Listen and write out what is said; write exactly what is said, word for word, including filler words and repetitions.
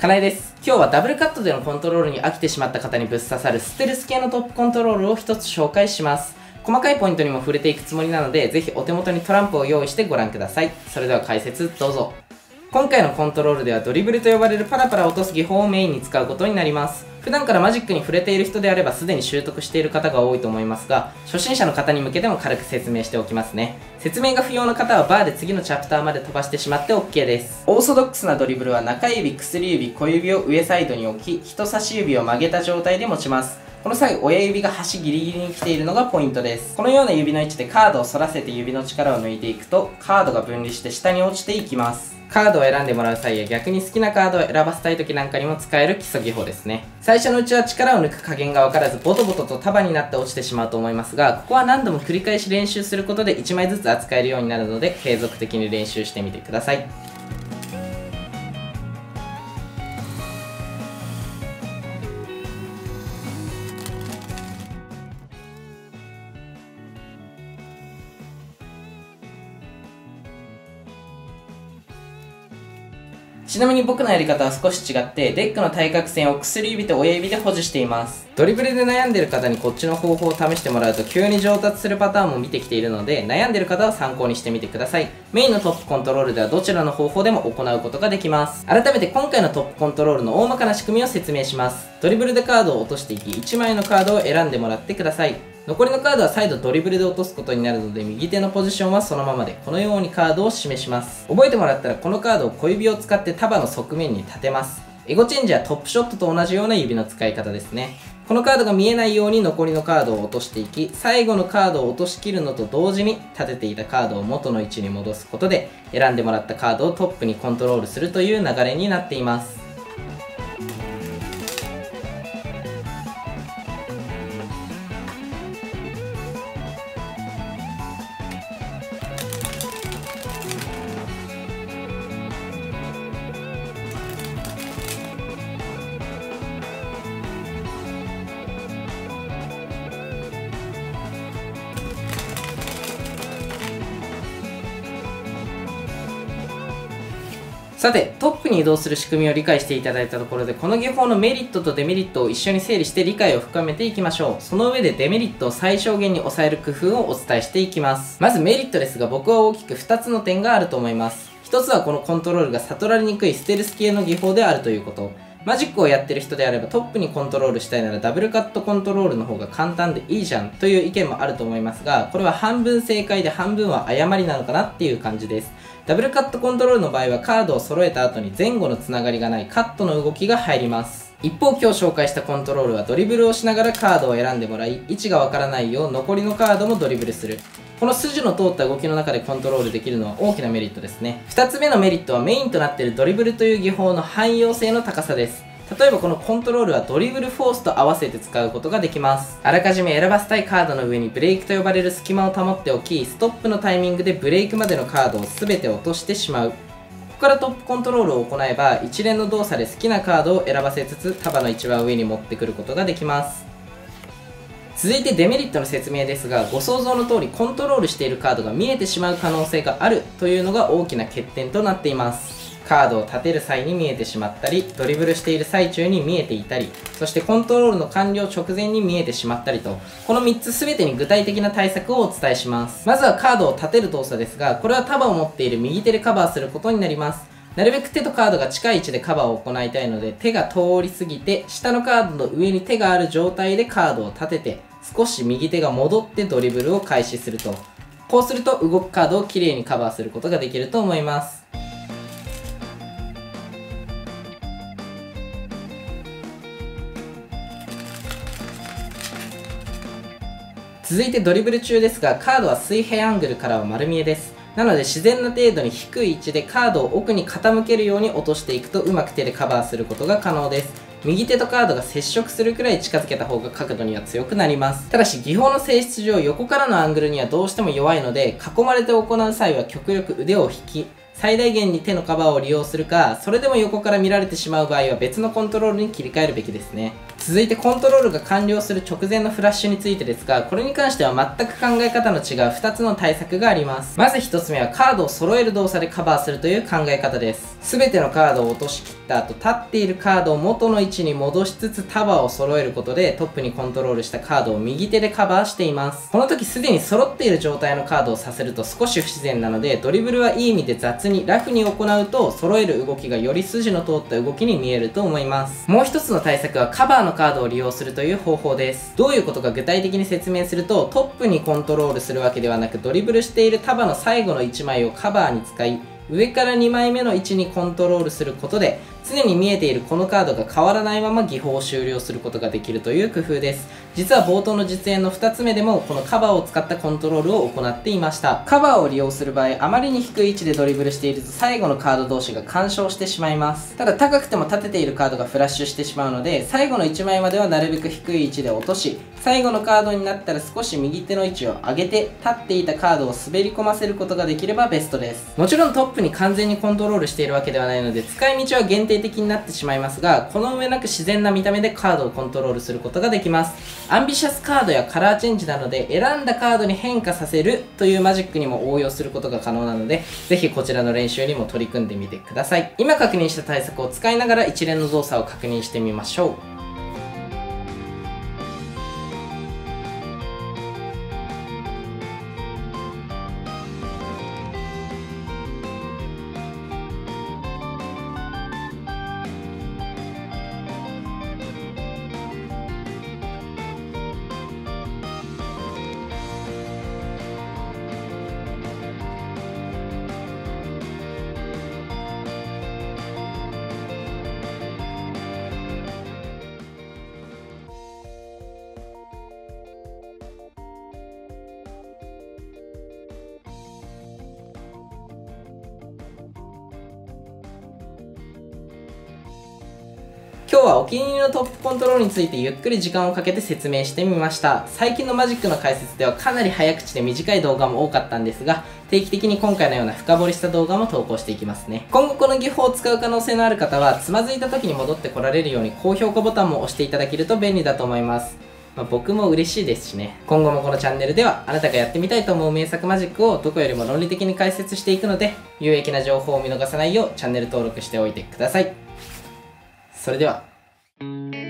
かなえです。今日はダブルカットでのコントロールに飽きてしまった方にぶっ刺さるステルス系のトップコントロールを一つ紹介します。細かいポイントにも触れていくつもりなので、ぜひお手元にトランプを用意してご覧ください。それでは解説どうぞ。今回のコントロールではドリブルと呼ばれるパラパラ落とす技法をメインに使うことになります。普段からマジックに触れている人であればすでに習得している方が多いと思いますが、初心者の方に向けても軽く説明しておきますね。説明が不要な方はバーで次のチャプターまで飛ばしてしまって OK です。オーソドックスなドリブルは中指、薬指、小指を上サイドに置き、人差し指を曲げた状態で持ちます。この際、親指が端ギリギリに来ているのがポイントです。このような指の位置でカードを反らせて指の力を抜いていくと、カードが分離して下に落ちていきます。カードを選んでもらう際や逆に好きなカードを選ばせたい時なんかにも使える基礎技法ですね。最初のうちは力を抜く加減が分からずボトボトと束になって落ちてしまうと思いますが、ここは何度も繰り返し練習することでいちまいずつ扱えるようになるので継続的に練習してみてください。ちなみに僕のやり方は少し違って、デックの対角線を薬指と親指で保持しています。ドリブルで悩んでる方にこっちの方法を試してもらうと急に上達するパターンも見てきているので、悩んでる方は参考にしてみてください。メインのトップコントロールではどちらの方法でも行うことができます。改めて今回のトップコントロールの大まかな仕組みを説明します。ドリブルでカードを落としていき、いちまいのカードを選んでもらってください。残りのカードは再度ドリブルで落とすことになるので、右手のポジションはそのままでこのようにカードを示します。覚えてもらったらこのカードを小指を使って束の側面に立てます。エゴチェンジはトップショットと同じような指の使い方ですね。このカードが見えないように残りのカードを落としていき、最後のカードを落としきるのと同時に立てていたカードを元の位置に戻すことで、選んでもらったカードをトップにコントロールするという流れになっています。さて、トップに移動する仕組みを理解していただいたところで、この技法のメリットとデメリットを一緒に整理して理解を深めていきましょう。その上でデメリットを最小限に抑える工夫をお伝えしていきます。まずメリットですが、僕は大きくふたつの点があると思います。ひとつはこのコントロールが悟られにくいステルス系の技法であるということ。マジックをやってる人であればトップにコントロールしたいならダブルカットコントロールの方が簡単でいいじゃんという意見もあると思いますが、これは半分正解で半分は誤りなのかなっていう感じです。ダブルカットコントロールの場合はカードを揃えた後に前後のつながりがないカットの動きが入ります。一方今日紹介したコントロールはドリブルをしながらカードを選んでもらい、位置がわからないよう残りのカードもドリブルする。この筋の通った動きの中でコントロールできるのは大きなメリットですね。ふたつめのメリットはメインとなっているドリブルという技法の汎用性の高さです。例えばこのコントロールはドリブルフォースと合わせて使うことができます。あらかじめ選ばせたいカードの上にブレイクと呼ばれる隙間を保っておき、ストップのタイミングでブレイクまでのカードを全て落としてしまう。ここからトップコントロールを行えば一連の動作で好きなカードを選ばせつつ束の一番上に持ってくることができます。続いてデメリットの説明ですが、ご想像の通りコントロールしているカードが見えてしまう可能性があるというのが大きな欠点となっています。カードを立てる際に見えてしまったり、ドリブルしている最中に見えていたり、そしてコントロールの完了直前に見えてしまったりと、このみっつ全てに具体的な対策をお伝えします。まずはカードを立てる動作ですが、これは束を持っている右手でカバーすることになります。なるべく手とカードが近い位置でカバーを行いたいので、手が通り過ぎて下のカードの上に手がある状態でカードを立てて、少し右手が戻ってドリブルを開始すると、こうすると動くカードをきれいにカバーすることができると思います。続いてドリブル中ですが、カードは水平アングルからは丸見えです。なので自然な程度に低い位置でカードを奥に傾けるように落としていくとうまく手でカバーすることが可能です。右手とカードが接触するくらい近づけた方が角度には強くなります。ただし技法の性質上横からのアングルにはどうしても弱いので、囲まれて行う際は極力腕を引き、最大限に手のカバーを利用するか、それでも横から見られてしまう場合は別のコントロールに切り替えるべきですね。続いてコントロールが完了する直前のフラッシュについてですが、これに関しては全く考え方の違うふたつの対策があります。まずひとつめはカードを揃える動作でカバーするという考え方です。全てのカードを落としきったった後、立っているカードを元の位置に戻しつつ束を揃えることでトップにコントロールしたカードを右手でカバーしています。この時すでに揃っている状態のカードをさせると少し不自然なので、ドリブルはいい意味で雑にラフに行うと揃える動きがより筋の通った動きに見えると思います。もう一つの対策はカバーのカードを利用するという方法です。どういうことか具体的に説明すると、トップにコントロールするわけではなく、ドリブルしている束の最後のいちまいをカバーに使い、上からにまいめの位置にコントロールすることで、常に見えているこのカードが変わらないまま技法を終了することができるという工夫です。実は冒頭の実演のふたつめでもこのカバーを使ったコントロールを行っていました。カバーを利用する場合、あまりに低い位置でドリブルしていると最後のカード同士が干渉してしまいます。ただ高くても立てているカードがフラッシュしてしまうので、最後のいちまいまではなるべく低い位置で落とし、最後のカードになったら少し右手の位置を上げて、立っていたカードを滑り込ませることができればベストです。もちろんトップに完全にコントロールしているわけではないので、使い道は限定的になってしまいますが、この上なく自然な見た目でカードをコントロールすることができます。アンビシャスカードやカラーチェンジなので、選んだカードに変化させるというマジックにも応用することが可能なので、ぜひこちらの練習にも取り組んでみてください。今確認した対策を使いながら一連の動作を確認してみましょう。今日はお気に入りのトップコントロールについてゆっくり時間をかけて説明してみました。最近のマジックの解説ではかなり早口で短い動画も多かったんですが、定期的に今回のような深掘りした動画も投稿していきますね。今後この技法を使う可能性のある方は、つまずいた時に戻ってこられるように高評価ボタンも押していただけると便利だと思います。まあ、僕も嬉しいですしね。今後もこのチャンネルではあなたがやってみたいと思う名作マジックをどこよりも論理的に解説していくので、有益な情報を見逃さないようチャンネル登録しておいてください。それでは。